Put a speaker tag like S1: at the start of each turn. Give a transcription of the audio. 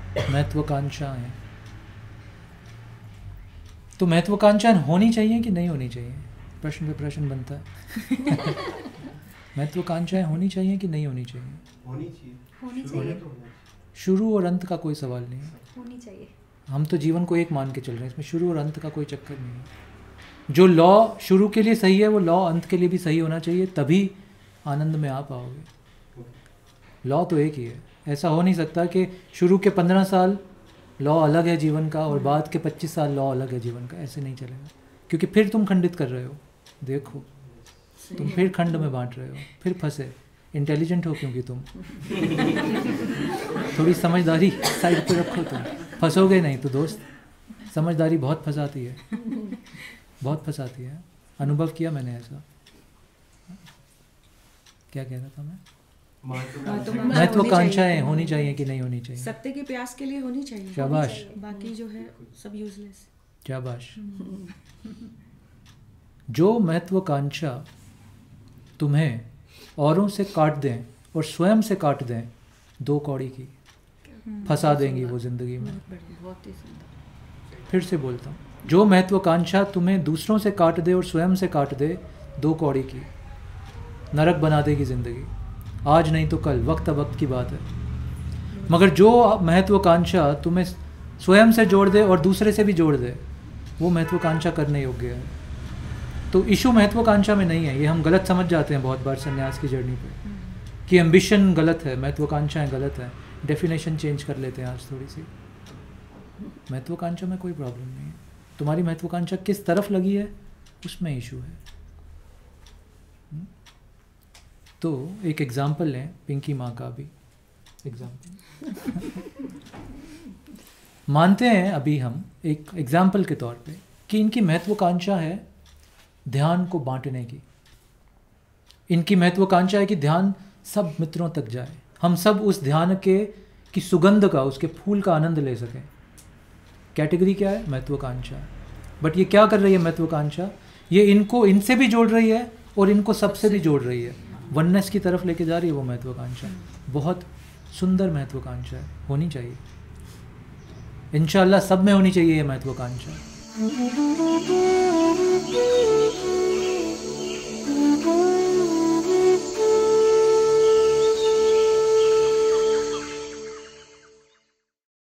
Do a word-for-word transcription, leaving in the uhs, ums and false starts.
S1: महत्वाकांक्षाएं, तो महत्वाकांक्षाएं होनी चाहिए कि नहीं होनी चाहिए? प्रश्न पे प्रश्न बनता है। महत्वाकांक्षाएं होनी चाहिए कि नहीं होनी चाहिए?
S2: होनी चाहिए।
S3: होनी चाहिए।
S1: शुरू और अंत का कोई सवाल नहीं है।
S3: होनी चाहिए।
S1: हम तो जीवन को एक मान के चल रहे हैं, इसमें शुरू और अंत का कोई चक्कर नहीं है। जो लॉ शुरू के लिए सही है वो लॉ अंत के लिए भी सही होना चाहिए, तभी आनंद में आ पाओगे। लॉ तो एक ही है। ऐसा हो नहीं सकता कि शुरू के पंद्रह साल लॉ अलग है जीवन का और बाद के पच्चीस साल लॉ अलग है जीवन का। ऐसे नहीं चलेगा, क्योंकि फिर तुम खंडित कर रहे हो। देखो तुम फिर खंड में बांट रहे हो, फिर फंसे। इंटेलिजेंट हो क्योंकि तुम थोड़ी समझदारी साइड पे रखो, तुम फंसोगे नहीं तो दोस्त। समझदारी बहुत फंसाती है, बहुत फंसाती है। अनुभव किया मैंने ऐसा। क्या कह रहा था मैं? महत्वाकांक्षाएं होनी चाहिए कि नहीं होनी चाहिए?
S4: सत्य के प्यास के लिए होनी चाहिए।
S1: शाबाश।
S4: बाकी जो है सब यूजलेस।
S1: शाबाश। जो महत्वाकांक्षा तुम्हें औरों से काट दें और स्वयं से काट दें, दो कौड़ी की फंसा देंगी वो जिंदगी में। फिर से बोलता हूँ, जो महत्वाकांक्षा तुम्हें दूसरों से काट दे और स्वयं से काट दे, दो कौड़ी की नरक बना देगी जिंदगी। आज नहीं तो कल, वक्त वक्त की बात है। मगर जो महत्वाकांक्षा तुम्हें स्वयं से जोड़ दे और दूसरे से भी जोड़ दे, वो महत्वाकांक्षा करने योग्य है। तो इशू महत्वाकांक्षा में नहीं है, ये हम गलत समझ जाते हैं बहुत बार संन्यास की जर्नी पे, कि एम्बिशन गलत है, महत्वाकांक्षाएं गलत है। डेफिनेशन चेंज कर लेते हैं आज थोड़ी सी। महत्वाकांक्षा में कोई प्रॉब्लम नहीं है, तुम्हारी महत्वाकांक्षा किस तरफ लगी है उसमें इशू है। तो एक एग्जाम्पल लें, पिंकी माँ का भी एग्जाम्पल मानते हैं अभी हम एक एग्जाम्पल के तौर पे कि इनकी महत्वाकांक्षा है ध्यान को बांटने की। इनकी महत्वाकांक्षा है कि ध्यान सब मित्रों तक जाए, हम सब उस ध्यान के की सुगंध का, उसके फूल का आनंद ले सकें। कैटेगरी क्या है? महत्वाकांक्षा। बट ये क्या कर रही है महत्वाकांक्षा? ये इनको इनसे भी जोड़ रही है और इनको सबसे भी जोड़ रही है, वननेस की तरफ लेके जा रही है वो महत्वाकांक्षा। बहुत सुंदर महत्वाकांक्षा है, होनी चाहिए। इंशाअल्लाह सब में होनी चाहिए ये महत्वाकांक्षा।